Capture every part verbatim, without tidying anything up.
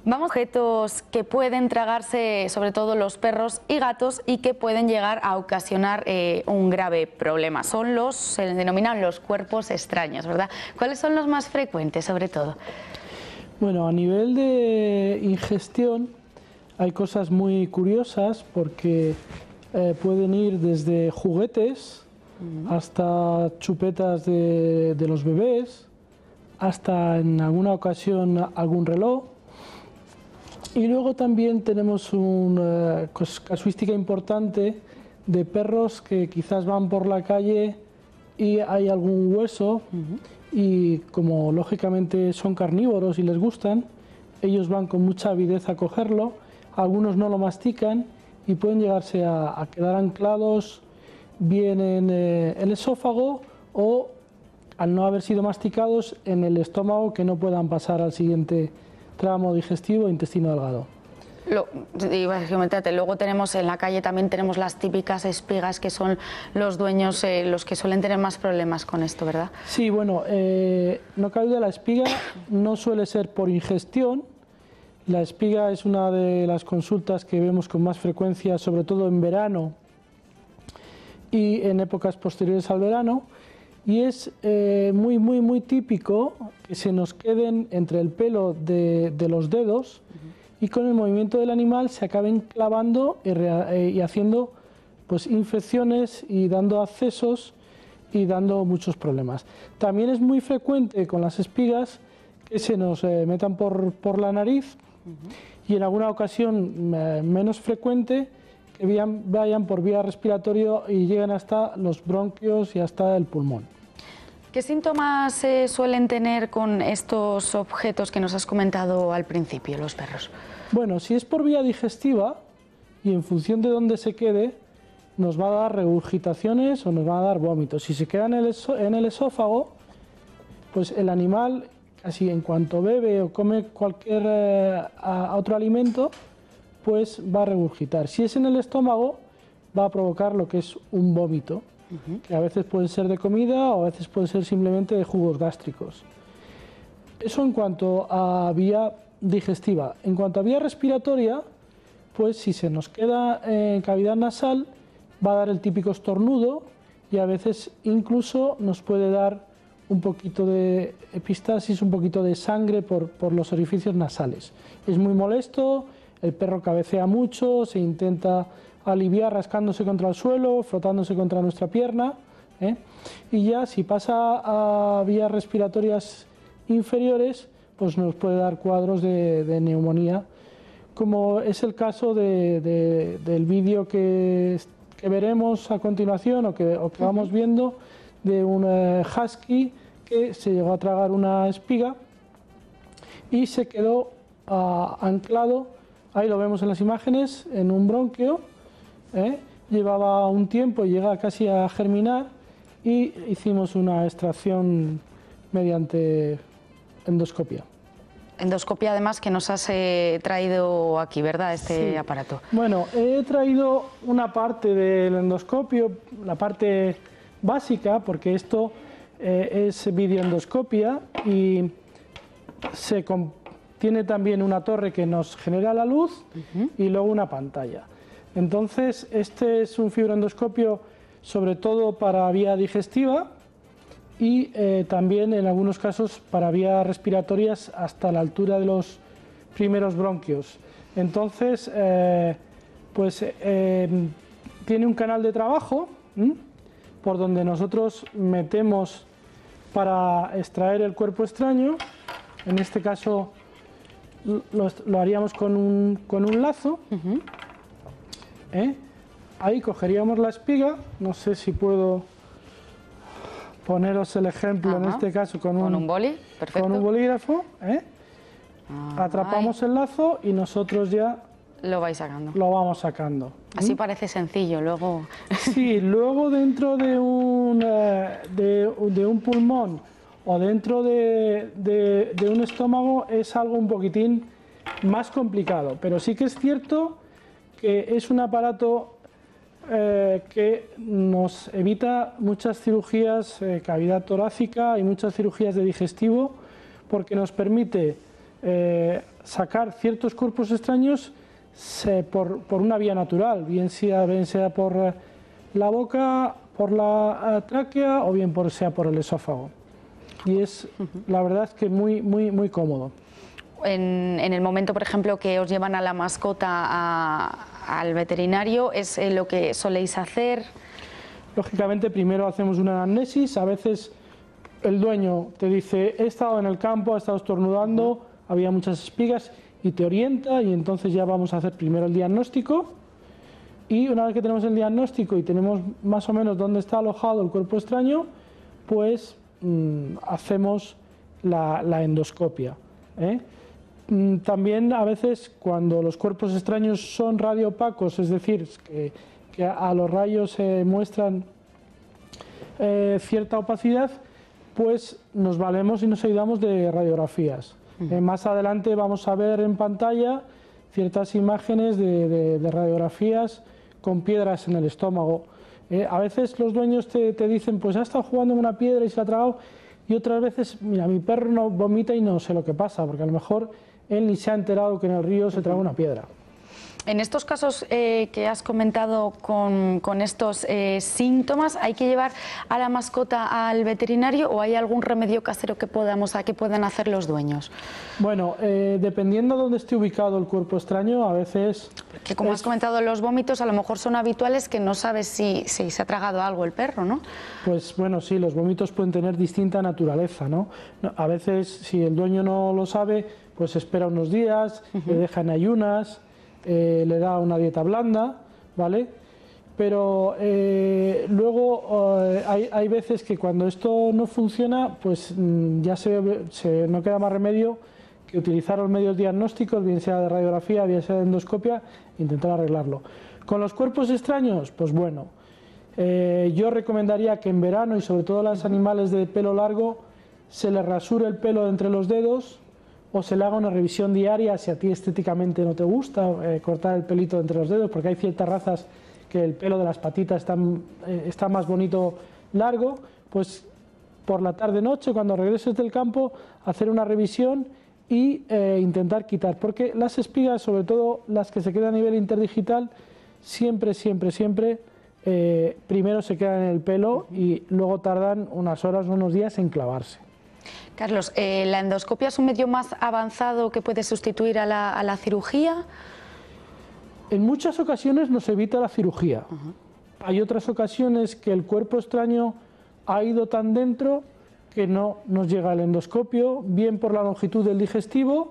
Vamos a objetos que pueden tragarse sobre todo los perros y gatos y que pueden llegar a ocasionar eh, un grave problema. Son los, se denominan los cuerpos extraños, ¿verdad? ¿Cuáles son los más frecuentes sobre todo? Bueno, a nivel de ingestión hay cosas muy curiosas porque eh, pueden ir desde juguetes uh-huh. hasta chupetas de, de los bebés, hasta en alguna ocasión algún reloj. Y luego también tenemos una casuística importante de perros que quizás van por la calle y hay algún hueso uh-huh. y como lógicamente son carnívoros y les gustan, ellos van con mucha avidez a cogerlo, algunos no lo mastican y pueden llegarse a, a quedar anclados bien en eh, el esófago o, al no haber sido masticados, en el estómago, que no puedan pasar al siguiente tramo digestivo, intestino delgado. Lo, luego tenemos en la calle también tenemos las típicas espigas que son los dueños eh, los que suelen tener más problemas con esto, ¿verdad? Sí, bueno, eh, no cabe duda, la espiga no suele ser por ingestión. La espiga es una de las consultas que vemos con más frecuencia, sobre todo en verano y en épocas posteriores al verano. Y es eh, muy, muy, muy típico que se nos queden entre el pelo de, de los dedos uh-huh. y con el movimiento del animal se acaben clavando y, re, y haciendo pues, infecciones y dando accesos y dando muchos problemas. También es muy frecuente con las espigas que se nos eh, metan por, por la nariz uh-huh. y en alguna ocasión eh, menos frecuente que vayan, vayan por vía respiratoria y lleguen hasta los bronquios y hasta el pulmón. ¿Qué síntomas se eh, suelen tener con estos objetos que nos has comentado al principio, los perros? Bueno, si es por vía digestiva y en función de dónde se quede, nos va a dar regurgitaciones o nos va a dar vómitos. Si se queda en el, en el esófago, pues el animal, casi en cuanto bebe o come cualquier eh, a, otro alimento, pues va a regurgitar. Si es en el estómago, va a provocar lo que es un vómito. Uh-huh. Que a veces puede ser de comida o a veces puede ser simplemente de jugos gástricos. Eso en cuanto a vía digestiva. En cuanto a vía respiratoria, pues si se nos queda en cavidad nasal, va a dar el típico estornudo y a veces incluso nos puede dar un poquito de epistasis, un poquito de sangre por, por los orificios nasales. Es muy molesto, el perro cabecea mucho, se intenta aliviar rascándose contra el suelo, frotándose contra nuestra pierna, ¿eh? y ya si pasa a vías respiratorias inferiores, pues nos puede dar cuadros de, de neumonía, como es el caso de, de, del vídeo que, que veremos a continuación o que, o que vamos viendo de un eh, husky que se llegó a tragar una espiga y se quedó uh, anclado, ahí lo vemos en las imágenes, en un bronquio. ¿Eh? Llevaba un tiempo y llega casi a germinar y hicimos una extracción mediante endoscopia. Endoscopia además que nos has eh, traído aquí, ¿verdad? Este sí. aparato. Bueno, he traído una parte del endoscopio, la parte básica, porque esto eh, es videoendoscopia y se tiene también una torre que nos genera la luz uh-huh. y luego una pantalla. Entonces, este es un fibroendoscopio sobre todo para vía digestiva y eh, también en algunos casos para vías respiratorias hasta la altura de los primeros bronquios. Entonces, eh, pues eh, tiene un canal de trabajo ¿m? por donde nosotros metemos para extraer el cuerpo extraño. En este caso lo, lo haríamos con un, con un lazo. Uh-huh. ¿Eh? Ahí cogeríamos la espiga, no sé si puedo poneros el ejemplo. Ajá. En este caso con un, ¿Con un boli? Perfecto. Con un bolígrafo, ¿eh? ah, atrapamos ay. el lazo y nosotros ya lo vais sacando. Lo vamos sacando. Así ¿Mm? parece sencillo, luego... Sí, luego dentro de un, eh, de, de un pulmón o dentro de, de, de un estómago es algo un poquitín más complicado, pero sí que es cierto que es un aparato eh, que nos evita muchas cirugías, eh, cavidad torácica y muchas cirugías de digestivo, porque nos permite eh, sacar ciertos cuerpos extraños se, por, por una vía natural, bien sea, bien sea por eh, la boca, por la eh, tráquea o bien por, sea por el esófago. Y es, la verdad, que muy, muy, muy cómodo. En, en el momento, por ejemplo, que os llevan a la mascota a, al veterinario, ¿es eh, lo que soléis hacer? Lógicamente, primero hacemos una anamnesis. A veces el dueño te dice, he estado en el campo, he estado estornudando, uh-huh. había muchas espigas, y te orienta, y entonces ya vamos a hacer primero el diagnóstico. Y una vez que tenemos el diagnóstico y tenemos más o menos dónde está alojado el cuerpo extraño, pues mmm, hacemos la, la endoscopia, ¿eh? También a veces cuando los cuerpos extraños son radioopacos, es decir, que, que a los rayos se eh, muestran eh, cierta opacidad, pues nos valemos y nos ayudamos de radiografías. Uh-huh. eh, más adelante vamos a ver en pantalla ciertas imágenes de, de, de radiografías con piedras en el estómago. Eh, a veces los dueños te, te dicen, pues ha estado jugando en una piedra y se la ha tragado, y otras veces, mira, mi perro no vomita y no sé lo que pasa, porque a lo mejor él ni se ha enterado que en el río se traga una piedra. En estos casos eh, que has comentado con, con estos eh, síntomas, ¿hay que llevar a la mascota al veterinario o hay algún remedio casero que, podamos, que puedan hacer los dueños? Bueno, eh, dependiendo de dónde esté ubicado el cuerpo extraño, a veces... Que como es... has comentado, los vómitos a lo mejor son habituales, que no sabes si, si se ha tragado algo el perro, ¿no? Pues bueno, sí, los vómitos pueden tener distinta naturaleza, ¿no? A veces, si el dueño no lo sabe, pues espera unos días, uh-huh. le deja en ayunas, eh, le da una dieta blanda, ¿vale? Pero eh, luego eh, hay, hay veces que cuando esto no funciona, pues mm, ya se, se, no queda más remedio que utilizar los medios diagnósticos, bien sea de radiografía, bien sea de endoscopia, e intentar arreglarlo. Con los cuerpos extraños, pues bueno, eh, yo recomendaría que en verano, y sobre todo a los animales de pelo largo, se les rasure el pelo entre los dedos, o se le haga una revisión diaria si a ti estéticamente no te gusta eh, cortar el pelito entre los dedos, porque hay ciertas razas que el pelo de las patitas está, eh, está más bonito largo, pues por la tarde-noche, cuando regreses del campo, hacer una revisión y eh, intentar quitar, porque las espigas, sobre todo las que se quedan a nivel interdigital, siempre, siempre, siempre, eh, primero se quedan en el pelo y luego tardan unas horas o unos días en clavarse. Carlos, eh, ¿la endoscopia es un medio más avanzado que puede sustituir a la, a la cirugía? En muchas ocasiones nos evita la cirugía. Uh-huh. Hay otras ocasiones que el cuerpo extraño ha ido tan dentro que no nos llega el endoscopio, bien por la longitud del digestivo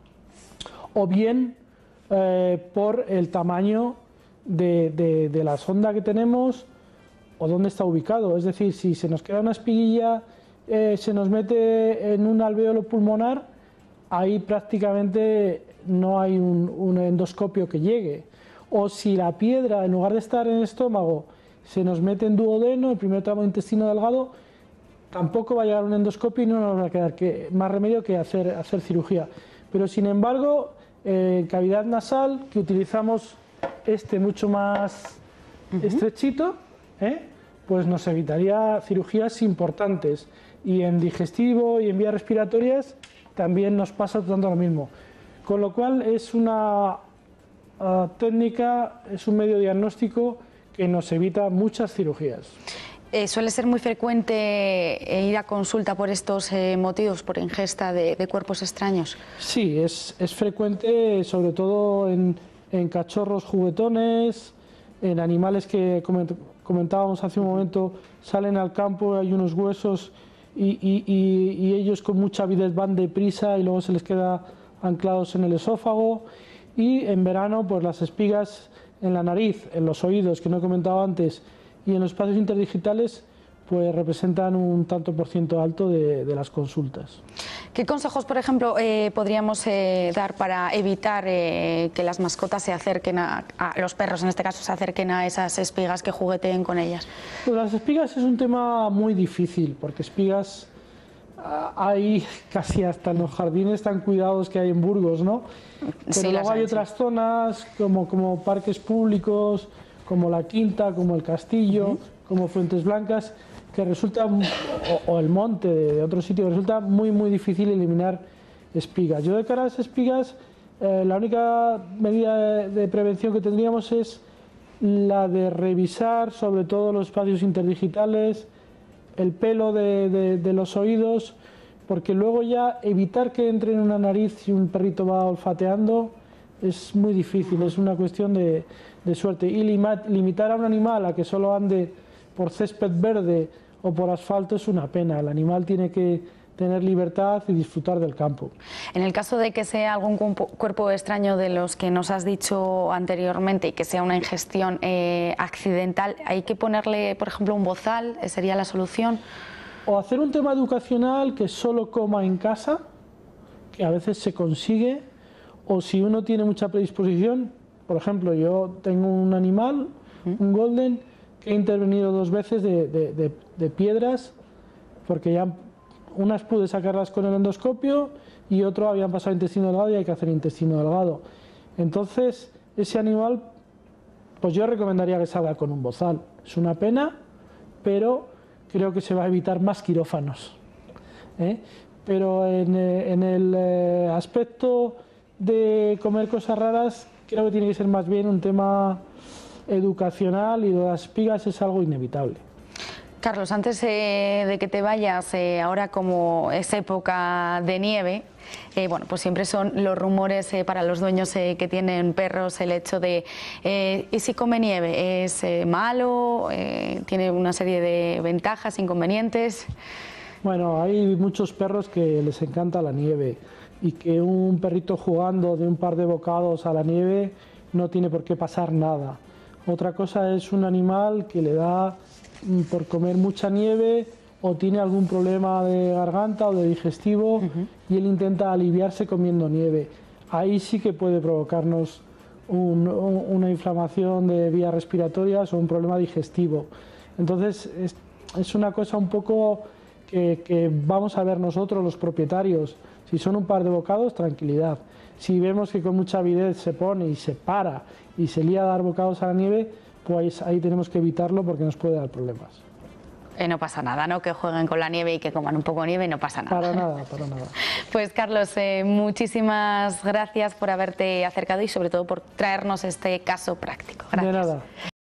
o bien eh, por el tamaño de, de, de la sonda que tenemos o dónde está ubicado. Es decir, si se nos queda una espiguilla, Eh, se nos mete en un alvéolo pulmonar, ahí prácticamente no hay un, un endoscopio que llegue. O si la piedra, en lugar de estar en el estómago, se nos mete en duodeno, el primer tramo de intestino delgado, tampoco va a llegar un endoscopio y no nos va a quedar que, más remedio que hacer, hacer cirugía. Pero sin embargo, en eh, cavidad nasal, que utilizamos este mucho más uh-huh. estrechito, ¿eh? pues nos evitaría cirugías importantes. Y en digestivo y en vías respiratorias también nos pasa tanto lo mismo. Con lo cual es una uh, técnica, es un medio diagnóstico que nos evita muchas cirugías. Eh, ¿Suele ser muy frecuente eh, ir a consulta por estos eh, motivos, por ingesta de, de cuerpos extraños? Sí, es, es frecuente, sobre todo en, en cachorros juguetones, en animales que comentábamos hace un momento, salen al campo, hay unos huesos y, y, y, y ellos con mucha avidez van deprisa y luego se les queda anclados en el esófago. Y en verano, pues las espigas en la nariz, en los oídos, que no he comentado antes, y en los espacios interdigitales, pues representan un tanto por ciento alto de, de las consultas. ¿Qué consejos, por ejemplo, eh, podríamos eh, dar para evitar eh, que las mascotas se acerquen a, a los perros, en este caso, se acerquen a esas espigas, que jugueteen con ellas? Pues las espigas es un tema muy difícil, porque espigas hay casi hasta en los jardines tan cuidados que hay en Burgos, ¿no? Pero sí, luego hay hay, otras sí. zonas como, como parques públicos, como La Quinta, como el Castillo, uh-huh. como Fuentes Blancas, que resulta, o, o el monte de, de otro sitio, resulta muy muy difícil eliminar espigas. Yo de cara a las espigas, eh, la única medida de, de prevención que tendríamos es la de revisar sobre todo los espacios interdigitales, el pelo de, de, de los oídos, porque luego ya evitar que entre en una nariz si un perrito va olfateando es muy difícil, es una cuestión de, de suerte. Y lima, limitar a un animal a que solo ande por césped verde o por asfalto es una pena. El animal tiene que tener libertad y disfrutar del campo. En el caso de que sea algún cuerpo extraño de los que nos has dicho anteriormente y que sea una ingestión eh, accidental, ¿hay que ponerle, por ejemplo, un bozal? ¿Sería la solución? O hacer un tema educacional que solo coma en casa, que a veces se consigue, o si uno tiene mucha predisposición, por ejemplo, yo tengo un animal, un golden, que he intervenido dos veces de, de, de, de piedras, porque ya unas pude sacarlas con el endoscopio y otro habían pasado intestino delgado y hay que hacer intestino delgado. Entonces, ese animal, pues yo recomendaría que salga con un bozal. Es una pena, pero creo que se va a evitar más quirófanos. ¿eh? Pero en, en el aspecto de comer cosas raras, creo que tiene que ser más bien un tema educacional, y las espigas es algo inevitable. Carlos, antes eh, de que te vayas, eh, ahora como es época de nieve, eh, bueno, pues siempre son los rumores eh, para los dueños eh, que tienen perros, el hecho de eh, ¿y si come nieve? ¿Es eh, malo? Eh, ¿Tiene una serie de ventajas, inconvenientes? Bueno, hay muchos perros que les encanta la nieve y que un perrito jugando de un par de bocados a la nieve no tiene por qué pasar nada. Otra cosa es un animal que le da por comer mucha nieve o tiene algún problema de garganta o de digestivo uh-huh. y él intenta aliviarse comiendo nieve. Ahí sí que puede provocarnos un, un, una inflamación de vías respiratorias o un problema digestivo. Entonces es, es una cosa un poco que, que vamos a ver nosotros los propietarios. Si son un par de bocados, tranquilidad. Si vemos que con mucha avidez se pone y se para y se lía a dar bocados a la nieve, pues ahí tenemos que evitarlo porque nos puede dar problemas. Eh, no pasa nada, ¿no? Que jueguen con la nieve y que coman un poco de nieve y no pasa nada. Para nada, para nada. Pues Carlos, eh, muchísimas gracias por haberte acercado y sobre todo por traernos este caso práctico. Gracias. De nada.